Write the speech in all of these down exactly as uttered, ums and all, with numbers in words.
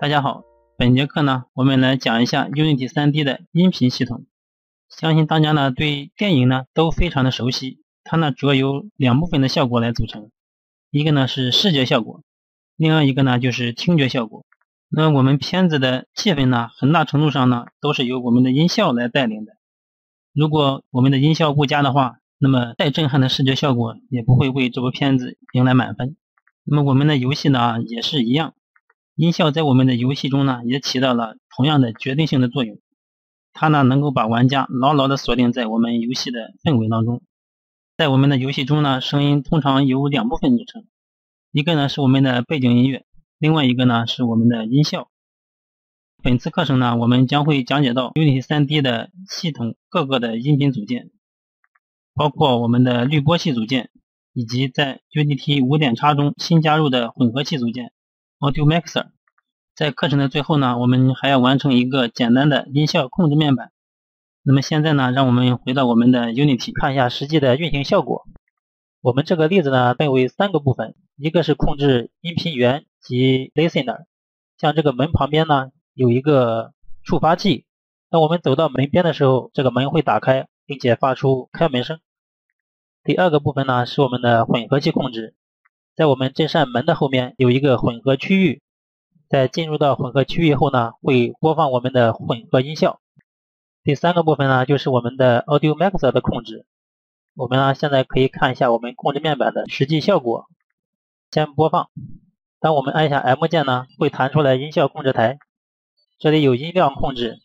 大家好，本节课呢，我们来讲一下 Unity 三 D 的音频系统。相信大家呢对电影呢都非常的熟悉，它呢主要由两部分的效果来组成，一个呢是视觉效果，另外一个呢就是听觉效果。那我们片子的气氛呢，很大程度上呢都是由我们的音效来带领的。如果我们的音效不佳的话，那么再震撼的视觉效果也不会为这部片子迎来满分。那么我们的游戏呢也是一样，音效在我们的游戏中呢也起到了同样的决定性的作用。它呢能够把玩家牢牢地锁定在我们游戏的氛围当中。在我们的游戏中呢，声音通常由两部分组成，一个呢是我们的背景音乐，另外一个呢是我们的音效。本次课程呢，我们将会讲解到 Unity 三 D 的系统各个的音频组件，包括我们的滤波器组件，以及在 Unity 五点叉中新加入的混合器组件 Audio Mixer。在课程的最后呢，我们还要完成一个简单的音效控制面板。那么现在呢，让我们回到我们的 Unity 看一下实际的运行效果。我们这个例子呢分为三个部分，一个是控制音频源及 Listener。像这个门旁边呢有一个触发器，当我们走到门边的时候，这个门会打开并且发出开门声。第二个部分呢是我们的混合器控制，在我们这扇门的后面有一个混合区域，在进入到混合区域后呢，会播放我们的混合音效。第三个部分呢就是我们的 Audio Mixer 的控制。我们呢现在可以看一下我们控制面板的实际效果。先播放，当我们按下 M 键呢，会弹出来音效控制台，这里有音量控制，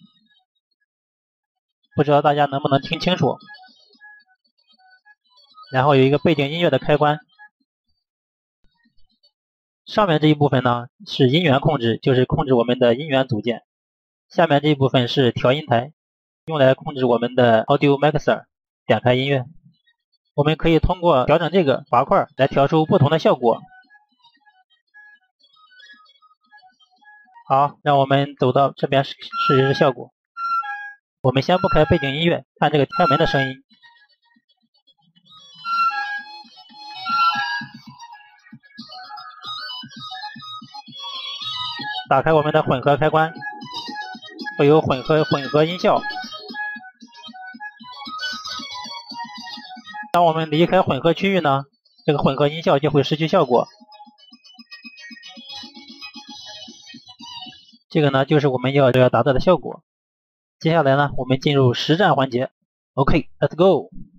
不知道大家能不能听清楚。然后有一个背景音乐的开关。上面这一部分呢是音源控制，就是控制我们的音源组件。下面这一部分是调音台，用来控制我们的 Audio Mixer。点开音乐，我们可以通过调整这个滑块来调出不同的效果。好，让我们走到这边试试试效果。我们先不开背景音乐，看这个开门的声音。打开我们的混合开关，会有混合混合音效。当我们离开混合区域呢，这个混合音效就会失去效果。这个呢就是我们要要达到的效果。接下来呢，我们进入实战环节。OK，let's go。